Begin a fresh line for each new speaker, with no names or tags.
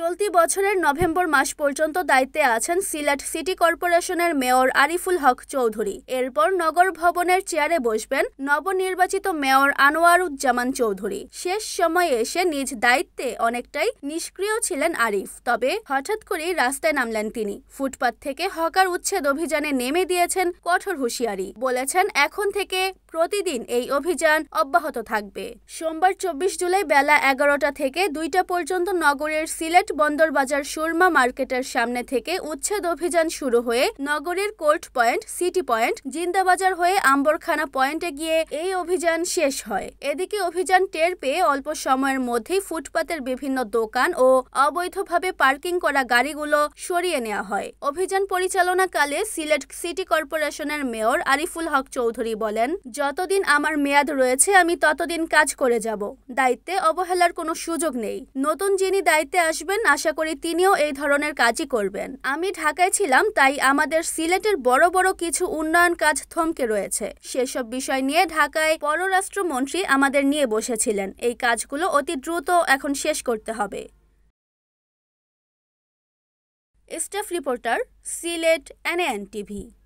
চলতি বছরের নভেম্বর মাস পর্যন্ত দায়িত্বে আছেন সিলেট সিটি কর্পোরেশনের মেয়র আরিফুল হক চৌধুরী। এরপর নগর ভবনের চেয়ারে বসবেন নবনির্বাচিত মেয়র আনোয়ারুজ্জামান চৌধুরী। শেষ সময়ে এসে নিজ দায়িত্বে অনেকটাই নিষ্ক্রিয় ছিলেন আরিফ। তবে হঠাৎ করেই রাস্তায় নামলেন তিনি। ফুটপাত থেকে হকার উচ্ছেদ অভিযানে নেমে দিয়েছেন কঠোর হুঁশিয়ারি। বলেছেন এখন থেকে প্রতিদিন এই অভিযান অব্যাহত থাকবে। সোমবার 24 জুলাই বেলা 11টা থেকে 2টা পর্যন্ত নগরের সিলেট বন্দর বাজার সুরমা মার্কেটের সামনে থেকে উচ্ছেদ অভিযান শুরু হয়ে নগরের court point, city point, Zindabazar হয়ে আম্বরখানা পয়েন্টে গিয়ে এই অভিযান শেষ হয়। এদিকে অভিযান টের পেয়ে অল্প সময়ের মধ্যেই ফুটপাতের বিভিন্ন দোকান ও অবৈধভাবে পার্কিং করা গাড়িগুলো সরিয়ে নেওয়া হয়। অভিযান পরিচালনাকালে সিলেট সিটি কর্পোরেশনের মেয়র আরিফুল হক চৌধুরী বলেন, যতদিন আমার মেয়াদ রয়েছে আমি ততদিন কাজ করে যাব। দায়িত্বে অবহেলার কোনো সুযোগ নেই। নতুন যিনি দায়িত্বে আসবেন আশা করি তিনিও এই ধরনের কাজই করবেন। আমি ঢাকায় ছিলাম, তাই আমাদের সিলেটের বড় বড় কিছু উন্নয়ন কাজ থমকে রয়েছে। সেসব বিষয় নিয়ে ঢাকায় পররাষ্ট্রমন্ত্রী আমাদের নিয়ে বসেছিলেন। এই কাজগুলো অতি দ্রুত এখন শেষ করতে হবে। Staff reporter, Sylhet, NAN TV।